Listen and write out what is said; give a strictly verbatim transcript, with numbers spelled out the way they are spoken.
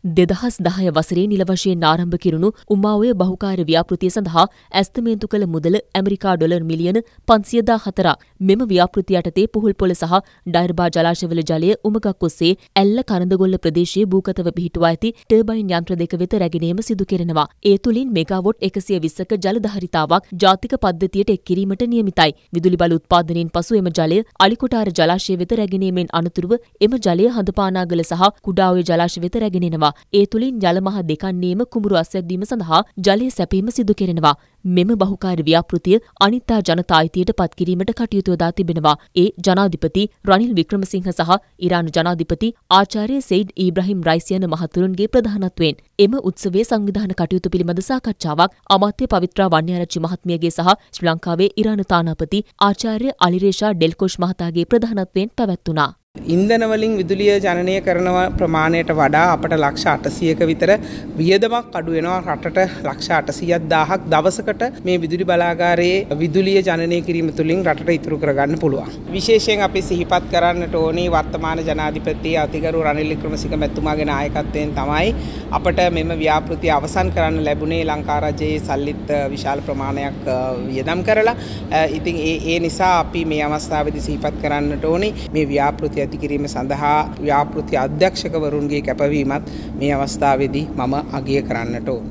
දෙදහස් දහය වසරේ නිල වශයෙන් ආරම්භ කෙරුණු උමාඔය බහුකාර්ය ව්‍යාපෘතිය සඳහා ඇස්තමේන්තු කළ මුදල ඇමරිකා ඩොලර් මිලියන පන්සිය දාහතරක්. මෙම ව්‍යාපෘතිය යටතේ පුහුල්පොළ සහ ඩයර්බා ජලාශවල ජලය උමගක් ඔස්සේ ඇල්ල කරඳගොල්ල ප්‍රදේශයේ භූගතව පිහිටුවා ඇති ටර්බයින් යන්ත්‍ර දෙක වෙත රැගෙනීම සිදු කෙරෙනවා. ඒ තුළින් මෙගාවොට් එකසිය විස්සක ජල ධාරිතාවක් ජාතික පද්ධතියට එක් කිරීමට නියමිතයි. විදුලි බල උත්පාදනයෙන් පසු එම ජලය අලිකොටාර ජලාශය වෙත රැගෙනීමෙන් අනතුරුව එම ජලය හඳපානාගල සහ කුඩාඔය ජලාශ වෙත රැගෙනෙනවා. ඒ තුළින් ජලමහ දෙකන්නේම කුඹුරු අස්වැද්දීම සඳහා ජලය සැපීම සිදු කෙරෙනවා. මෙම බහුකාර්ය ව්‍යාපෘතිය අනිත්තා ජනතා අයිතියට පත් කිරීමට කටයුතු යොදා තිබෙනවා. ඒ ජනාධිපති රනිල් වික්‍රමසිංහ සහ ඉරාන ජනාධිපති ආචාර්ය සෙයිඩ් ඊබ්‍රහීම් රයිසි යන මහතුරුන්ගේ ප්‍රධානත්වයෙන් එම උත්සවයේ සංවිධාන කටයුතු පිළිබඳ සාකච්ඡාවක් අමාත්‍ය පවිත්‍රා වන්‍යාරච්චි මහත්මියගේ සහ ශ්‍රී ලංකාවේ ඉරාන තානාපති ආචාර්ය අලිරේෂා ඩෙල්කොෂ් මහතාගේ ප්‍රධානත්වයෙන් පැවැත්වුණා. ඉන්ධන වලින් විදුලිය ජනනය කරන ප්‍රමාණයට වඩා අපට ලක්ෂ අටසියක විතර වියදමක් අඩු වෙනවා. රටට ලක්ෂ අටසියක් දාහක් දවසකට මේ විදුලි බලාගාරයේ විදුලිය ජනනය කිරීම තුළින් රටට ඉතුරු කරගන්න පුළුවන්. විශේෂයෙන් අපි සිහිපත් කරන්නට ඕනේ වර්තමාන ජනාධිපති අතිගරු රනිල් වික්‍රමසිංහ මැතිතුමාගේ නායකත්වයෙන් තමයි අපට මෙම ව්‍යාපෘතිය අවසන් කරන්න ලැබුණේ. ලංකා රජයේ සල්ලිත් විශාල ප්‍රමාණයක් වියදම් කරලා. ඉතින් ඒ ඒ නිසා අපි මේ අවස්ථාවේදී සිහිපත් කරන්නට ඕනේ මේ ව්‍යාපෘතිය ඇති කිරීම සඳහා ව්‍යාපෘති අධ්‍යක්ෂකවරුන්ගේ කැපවීමත් මේ අවස්ථාවේදී මම අගය කරන්නට ඕන.